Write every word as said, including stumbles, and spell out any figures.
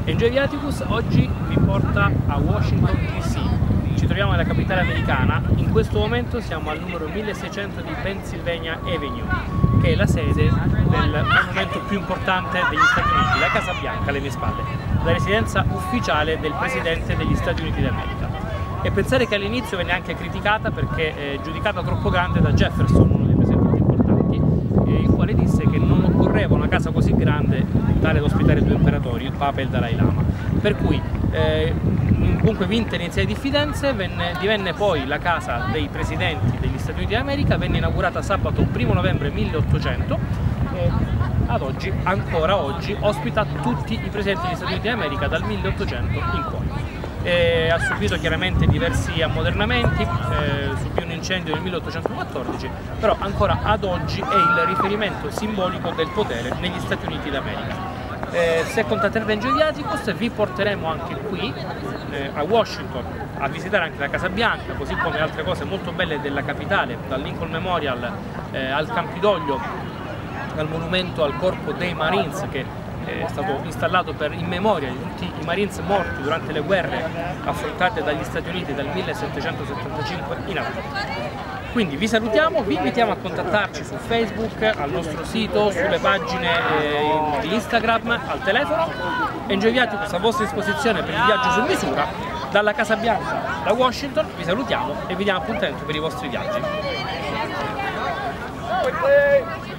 Enjoy Viaticus oggi vi porta a Washington D C. Ci troviamo nella capitale americana. In questo momento siamo al numero milleseicento di Pennsylvania Avenue, che è la sede del monumento più importante degli Stati Uniti, la Casa Bianca alle mie spalle, la residenza ufficiale del Presidente degli Stati Uniti d'America. E pensare che all'inizio venne anche criticata perché è giudicata troppo grande da Jefferson, uno dei presidenti più importanti, il quale disse che non occorreva una casa così grande tale da ospitare due imperatori, il Papa e il Dalai Lama. Per cui, eh, comunque vinte le iniziali diffidenze, venne, divenne poi la casa dei presidenti degli Stati Uniti d'America, venne inaugurata sabato primo novembre milleottocento e ad oggi, ancora oggi, ospita tutti i presidenti degli Stati Uniti d'America dal milleottocento in poi. Eh, ha subito chiaramente diversi ammodernamenti, eh, subì un incendio nel milleottocentoquattordici, però ancora ad oggi è il riferimento simbolico del potere negli Stati Uniti d'America. Eh, se contatterete Enjoy Viaticus vi porteremo anche qui eh, a Washington a visitare anche la Casa Bianca, così come altre cose molto belle della capitale, dal Lincoln Memorial eh, al Campidoglio, al monumento al corpo dei Marines che è stato installato per, in memoria di tutti i Marines morti durante le guerre affrontate dagli Stati Uniti dal millesettecentosettantacinque in avanti. Quindi vi salutiamo, vi invitiamo a contattarci su Facebook, al nostro sito, sulle pagine eh, di Instagram, al telefono. Enjoy Viaticus a vostra disposizione per il viaggio su misura. Dalla Casa Bianca, da Washington, vi salutiamo e vi diamo appuntamento per i vostri viaggi.